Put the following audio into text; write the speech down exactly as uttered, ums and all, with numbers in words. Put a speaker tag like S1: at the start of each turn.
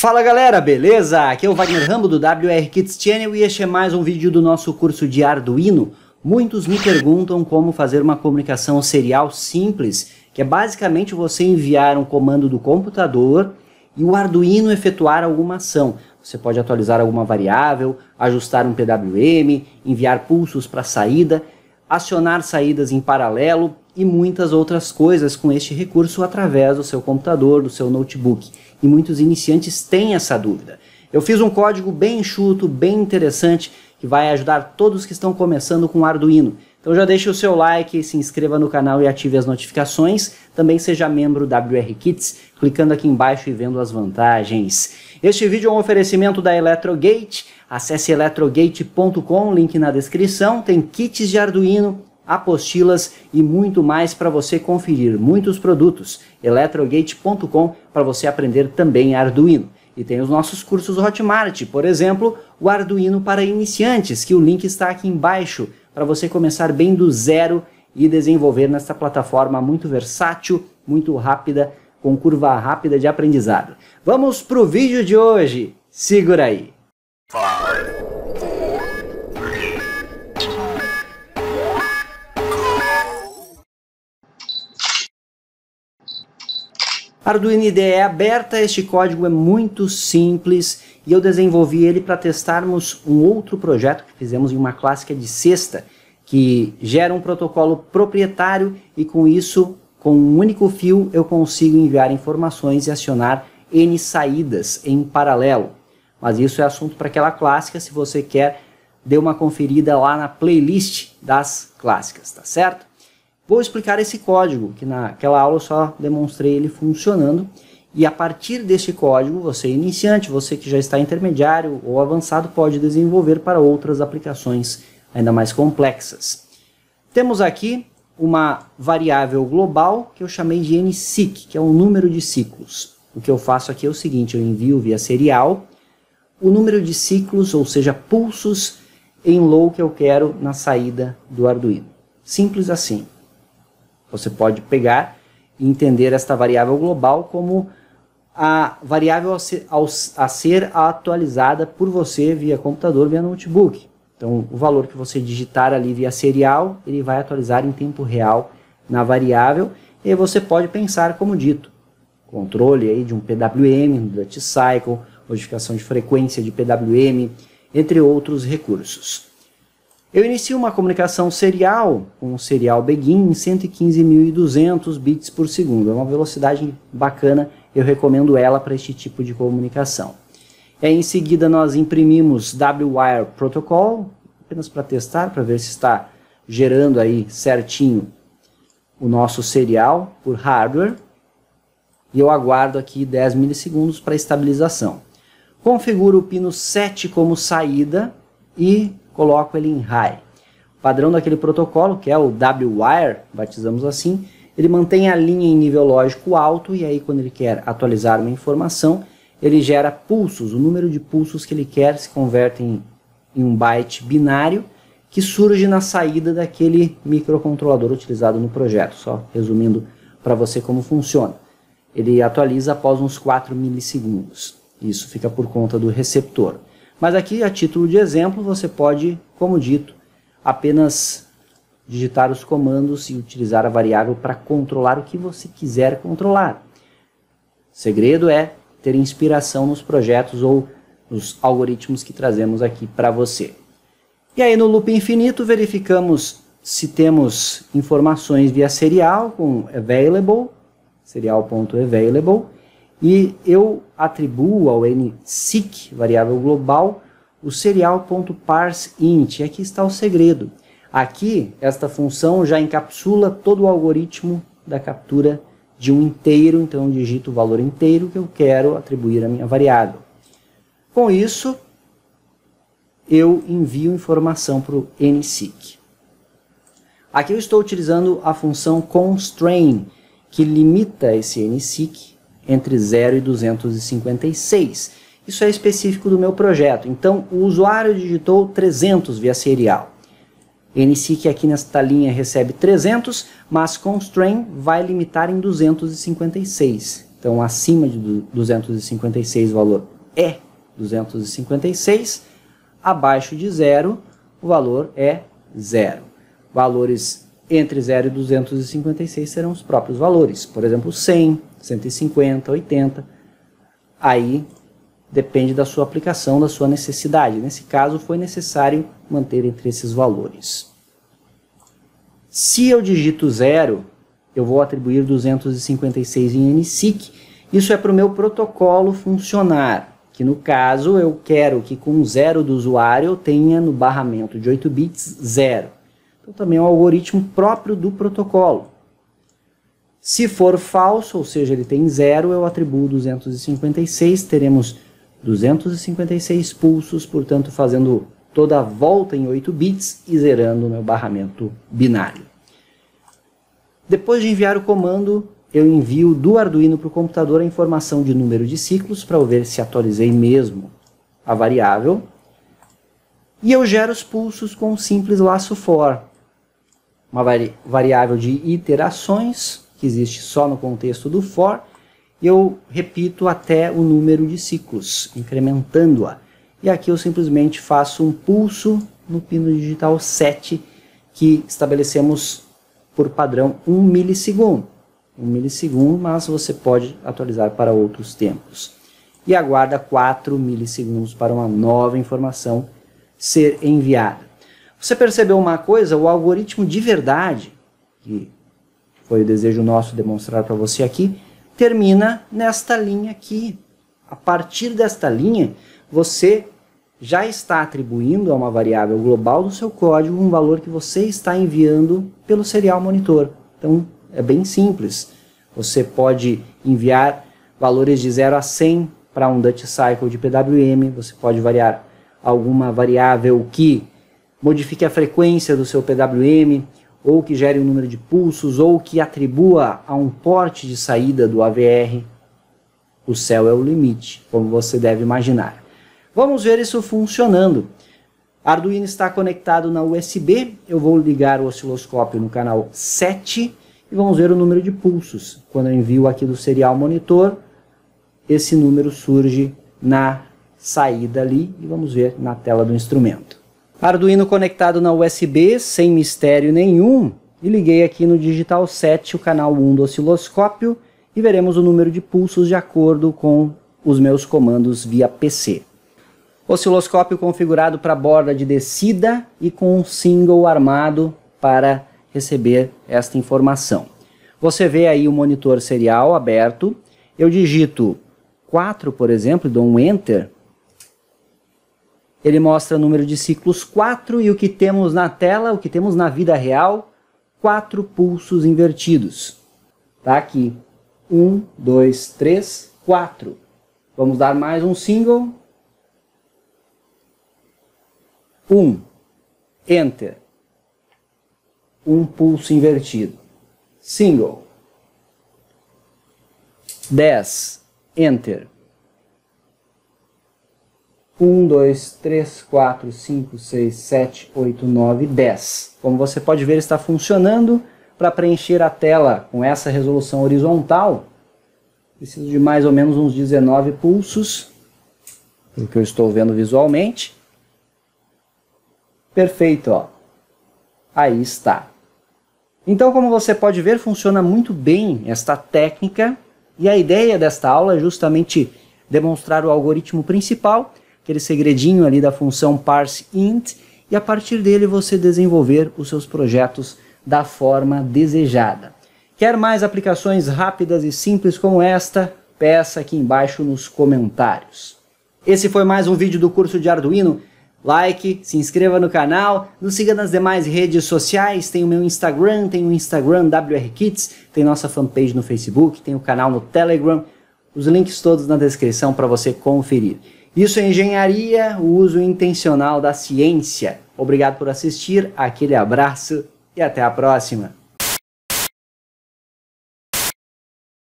S1: Fala galera, beleza? Aqui é o Wagner Rambo do W R Kits Channel e este é mais um vídeo do nosso curso de Arduino. Muitos me perguntam como fazer uma comunicação serial simples, que é basicamente você enviar um comando do computador e o Arduino efetuar alguma ação. Você pode atualizar alguma variável, ajustar um P W M, enviar pulsos para saída, acionar saídas em paralelo e muitas outras coisas com este recurso através do seu computador, do seu notebook. E muitos iniciantes têm essa dúvida. Eu fiz um código bem enxuto, bem interessante, que vai ajudar todos que estão começando com Arduino. Então já deixe o seu like, se inscreva no canal e ative as notificações. Também seja membro W R Kits, clicando aqui embaixo e vendo as vantagens. Este vídeo é um oferecimento da Electrogate. Acesse electrogate ponto com, link na descrição. Tem kits de Arduino, apostilas e muito mais para você conferir. Muitos produtos. electrogate ponto com para você aprender também Arduino. E tem os nossos cursos Hotmart, por exemplo, o Arduino para iniciantes, que o link está aqui embaixo para você começar bem do zero e desenvolver nesta plataforma muito versátil, muito rápida, com curva rápida de aprendizado. Vamos para o vídeo de hoje. Segura aí. Arduino I D E aberta, este código é muito simples e eu desenvolvi ele para testarmos um outro projeto que fizemos em uma clássica de sexta, que gera um protocolo proprietário e com isso, com um único fio, eu consigo enviar informações e acionar N saídas em paralelo. Mas isso é assunto para aquela clássica, se você quer, dê uma conferida lá na playlist das clássicas, tá certo? Vou explicar esse código, que naquela aula eu só demonstrei ele funcionando, e a partir deste código, você iniciante, você que já está intermediário ou avançado, pode desenvolver para outras aplicações ainda mais complexas. Temos aqui uma variável global que eu chamei de N S I C, que é o número de ciclos. O que eu faço aqui é o seguinte, eu envio via serial o número de ciclos, ou seja, pulsos em low que eu quero na saída do Arduino. Simples assim. Você pode pegar e entender esta variável global como a variável a ser, a ser atualizada por você via computador, via notebook. Então, o valor que você digitar ali via serial, ele vai atualizar em tempo real na variável. E aí você pode pensar como dito, controle aí de um P W M, um duty cycle, modificação de frequência de P W M, entre outros recursos. Eu inicio uma comunicação serial com um serial begin em cento e quinze mil e duzentos bits por segundo. É uma velocidade bacana, eu recomendo ela para este tipo de comunicação. É, em seguida nós imprimimos W-Wire Protocol, apenas para testar, para ver se está gerando aí certinho o nosso serial por hardware. E eu aguardo aqui dez milissegundos para estabilização. Configuro o pino sete como saída e coloco ele em high. O padrão daquele protocolo, que é o W-Wire, batizamos assim, ele mantém a linha em nível lógico alto e aí quando ele quer atualizar uma informação, ele gera pulsos. O número de pulsos que ele quer se converte em, em um byte binário que surge na saída daquele microcontrolador utilizado no projeto. Só resumindo para você como funciona. Ele atualiza após uns quatro milissegundos. Isso fica por conta do receptor. Mas aqui, a título de exemplo, você pode, como dito, apenas digitar os comandos e utilizar a variável para controlar o que você quiser controlar. O segredo é ter inspiração nos projetos ou nos algoritmos que trazemos aqui para você. E aí no loop infinito verificamos se temos informações via serial com available, serial.available, e eu atribuo ao N S I C, variável global, o serial.parseInt. E aqui está o segredo. Aqui, esta função já encapsula todo o algoritmo da captura de um inteiro, então eu digito o valor inteiro que eu quero atribuir à minha variável. Com isso, eu envio informação para o N S I C. Aqui eu estou utilizando a função constrain, que limita esse N S I C entre zero e duzentos e cinquenta e seis. Isso é específico do meu projeto. Então, o usuário digitou trezentos via serial. N S I C aqui nesta linha recebe trezentos, mas constrain vai limitar em duzentos e cinquenta e seis. Então, acima de duzentos e cinquenta e seis valor é duzentos e cinquenta e seis, abaixo de zero, o valor é zero. Valores entre zero e duzentos e cinquenta e seis serão os próprios valores, por exemplo, cem, cento e cinquenta, oitenta, aí depende da sua aplicação, da sua necessidade. Nesse caso, foi necessário manter entre esses valores. Se eu digito zero, eu vou atribuir duzentos e cinquenta e seis em N S I C. Isso é para o meu protocolo funcionar, que no caso eu quero que com zero do usuário eu tenha no barramento de oito bits zero. Então também é um algoritmo próprio do protocolo. Se for falso, ou seja, ele tem zero, eu atribuo duzentos e cinquenta e seis, teremos duzentos e cinquenta e seis pulsos, portanto fazendo toda a volta em oito bits e zerando o meu barramento binário. Depois de enviar o comando, eu envio do Arduino para o computador a informação de número de ciclos para eu ver se atualizei mesmo a variável. E eu gero os pulsos com um simples laço for, uma vari variável de iterações, que existe só no contexto do for, e eu repito até o número de ciclos, incrementando-a. E aqui eu simplesmente faço um pulso no pino digital sete, que estabelecemos por padrão um milissegundo. Um milissegundo, mas você pode atualizar para outros tempos. E aguarda quatro milissegundos para uma nova informação ser enviada. Você percebeu uma coisa? O algoritmo de verdade, que foi o desejo nosso demonstrar para você aqui, termina nesta linha aqui. A partir desta linha, você já está atribuindo a uma variável global do seu código um valor que você está enviando pelo serial monitor. Então, é bem simples. Você pode enviar valores de zero a cem para um Duty Cycle de P W M, você pode variar alguma variável que modifique a frequência do seu P W M, ou que gere um número de pulsos, ou que atribua a um porte de saída do A V R. O céu é o limite, como você deve imaginar. Vamos ver isso funcionando. Arduino está conectado na U S B, eu vou ligar o osciloscópio no canal sete e vamos ver o número de pulsos. Quando eu envio aqui do serial monitor, esse número surge na saída ali e vamos ver na tela do instrumento. Arduino conectado na U S B, sem mistério nenhum, e liguei aqui no Digital sete o canal um do osciloscópio e veremos o número de pulsos de acordo com os meus comandos via P C. Osciloscópio configurado para borda de descida e com um single armado para receber esta informação. Você vê aí o monitor serial aberto, eu digito quatro, por exemplo, dou um Enter, ele mostra o número de ciclos quatro e o que temos na tela, o que temos na vida real, quatro pulsos invertidos. Está aqui, um, dois, três, quatro. Vamos dar mais um single. um, Enter, um pulso invertido, single, dez, Enter, um, dois, três, quatro, cinco, seis, sete, oito, nove, dez. Como você pode ver, está funcionando. Para preencher a tela com essa resolução horizontal, preciso de mais ou menos uns dezenove pulsos, pelo que eu estou vendo visualmente. Perfeito, ó. Aí está. Então, como você pode ver, funciona muito bem esta técnica, e a ideia desta aula é justamente demonstrar o algoritmo principal, aquele segredinho ali da função parseInt, e a partir dele você desenvolver os seus projetos da forma desejada. Quer mais aplicações rápidas e simples como esta? Peça aqui embaixo nos comentários. Esse foi mais um vídeo do curso de Arduino. Like, se inscreva no canal, nos siga nas demais redes sociais, tem o meu Instagram, tem o Instagram W R Kits, tem nossa fanpage no Facebook, tem o canal no Telegram, os links todos na descrição para você conferir. Isso é engenharia, o uso intencional da ciência. Obrigado por assistir, aquele abraço e até a próxima.